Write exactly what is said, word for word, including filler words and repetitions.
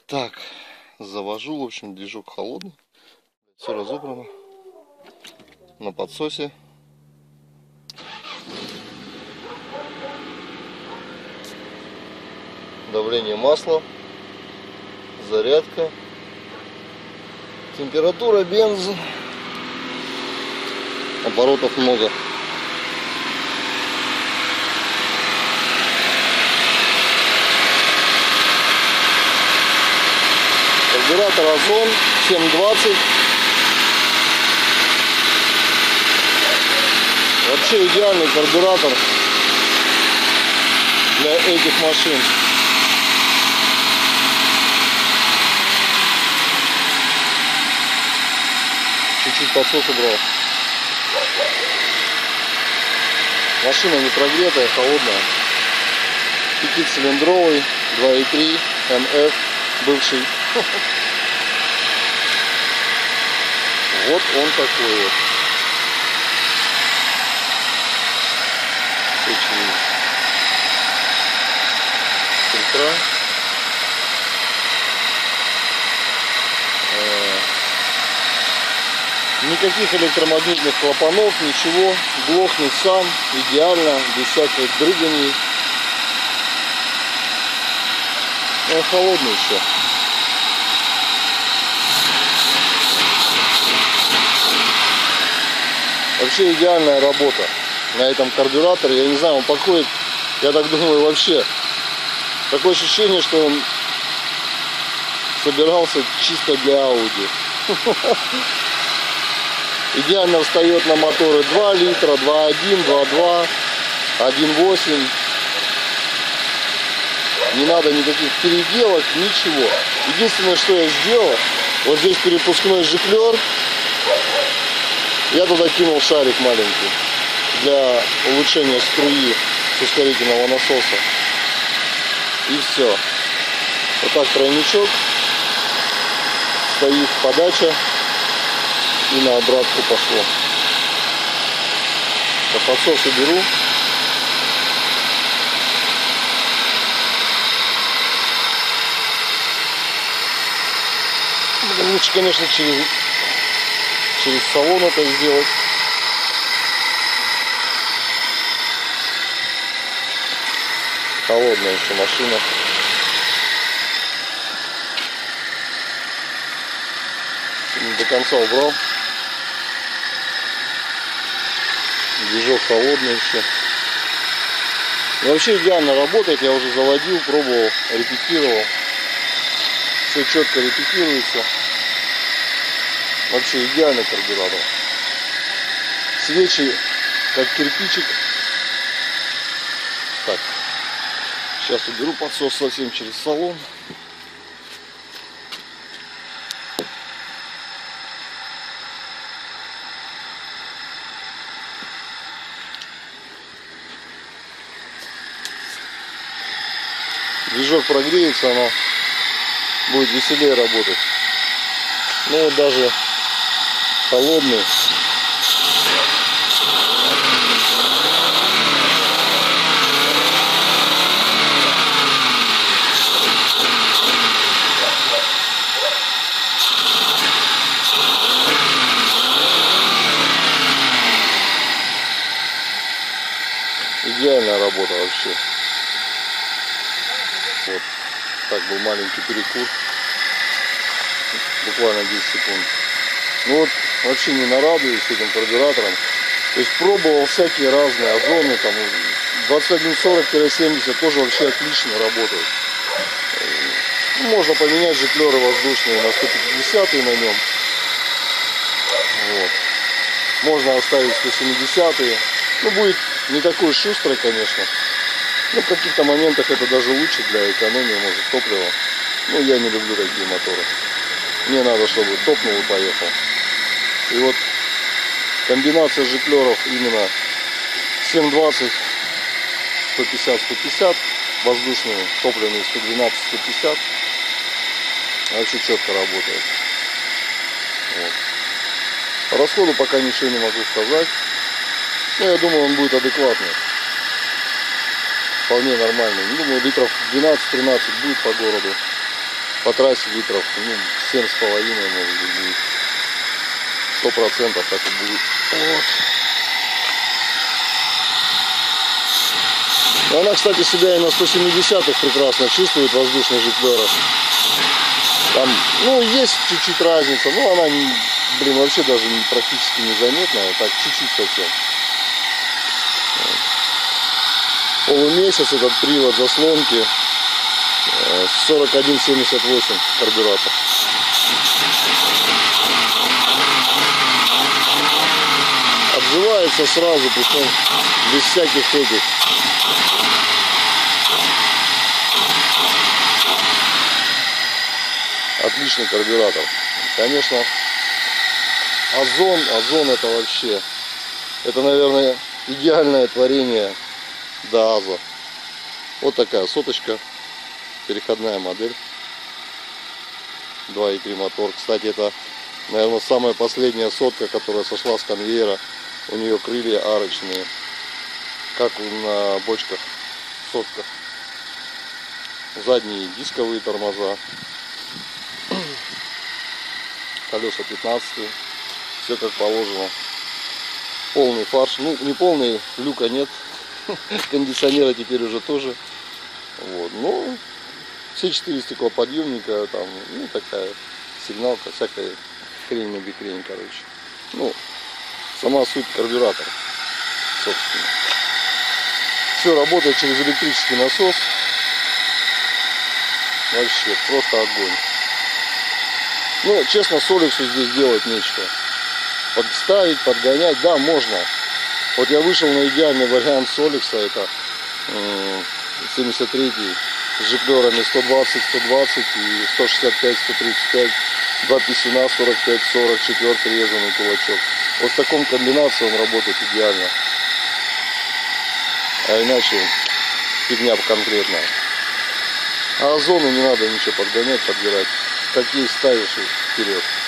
Так, завожу, в общем, движок холодный. Все разобрано. На подсосе. Давление масла. Зарядка. Температура бенза. Оборотов много. Карбюратор Озон семь двадцать. Вообще идеальный карбюратор для этих машин. Чуть-чуть подсос убрал. Машина не прогретая, холодная. Пятицилиндровый, два и три, эм эф, бывший. Вот он такой вот. Очень фильтра. Никаких электромагнитных клапанов, ничего. Глохнет сам, идеально, без всяких дрыганий. Он холодный еще. Вообще идеальная работа на этом карбюраторе. Я не знаю, он подходит, я так думаю, вообще. Такое ощущение, что он собирался чисто для Audi. Идеально встает на моторы два литра, два один, два два, один восемь. Не надо никаких переделок, ничего. Единственное, что я сделал, вот здесь перепускной жиклер. Я туда кинул шарик маленький для улучшения струи с ускорительного насоса. И все. Вот так тройничок. Стоит подача. И на обратку пошло. Я подсос уберу. Лучше, конечно, через, через салон это сделать. Холодная еще машина. Не до конца убрал. Движок холодный еще. Но вообще идеально работает. Я уже заводил, пробовал, репетировал. Все четко репетируется. Вообще идеальный карбюратор. Свечи как кирпичик. Так. Сейчас уберу подсос совсем через салон. Движок прогреется, она будет веселее работать. Ну вот даже холодный. Идеальная работа вообще. Вот так был маленький перекур. Буквально десять секунд. Ну вот вообще не нарадуюсь с этим карбюратором. То есть пробовал всякие разные озоны. Там двадцать один сорок семьдесят тоже вообще отлично работает. Можно поменять жиклеры воздушные на сто пятьдесят на нем. Вот. Можно оставить сто семьдесят. Ну будет не такой шустрый, конечно. Но в каких-то моментах это даже лучше для экономии, может, топлива. Ну, я не люблю такие моторы. Мне надо, чтобы топнул и поехал. И вот комбинация жиклеров именно семь двадцать, сто пятьдесят, сто пятьдесят, воздушные, топливные сто двенадцать, сто пятьдесят. Вообще четко работает. Вот. По расходу пока ничего не могу сказать. Но я думаю, он будет адекватный. Вполне нормальный. Думаю, литров двенадцать-тринадцать будет по городу. по трассе литров, ну, семь с половиной, может быть, будет. Сто процентов так и будет. Вот. Она, кстати, себя и на сто семидесятых прекрасно чувствует, воздушный Житбера. Там, ну, есть чуть-чуть разница, но она, блин, вообще даже практически незаметная, так чуть-чуть совсем. Вот. Полумесяц этот привод заслонки, сорок один семьдесят восемь карбюратор. Отзывается сразу, причем без всяких этих. Отличный карбюратор. Конечно, Озон, Озон это вообще, это, наверное, идеальное творение дааза. Вот такая соточка, переходная модель, два и три мотор. Кстати, это, наверное, самая последняя сотка, которая сошла с конвейера. У нее крылья арочные, как на бочках сотка. Задние дисковые тормоза. Колеса пятнадцатые, все как положено. Полный фарш, ну не полный, люка нет, кондиционера теперь уже тоже. Вот, ну все четыре стеклоподъемника, там, ну такая сигналка, всякая хрень на бикрень, короче. Ну, сама суть карбюратор, собственно. Все работает через электрический насос. Вообще просто огонь. Ну, честно, Соликсу здесь делать нечего. Подставить, подгонять, да, можно. Вот я вышел на идеальный вариант Соликса, это семьдесят третий с жиклерами сто двадцать сто двадцать и сто шестьдесят пять сто тридцать пять, два писюна сорок пять сорок, четвертый резаный кулачок. Вот в таком комбинации он работает идеально. А иначе фигня конкретная. А Озону не надо ничего подгонять, подбирать. Как есть ставишь и вперед.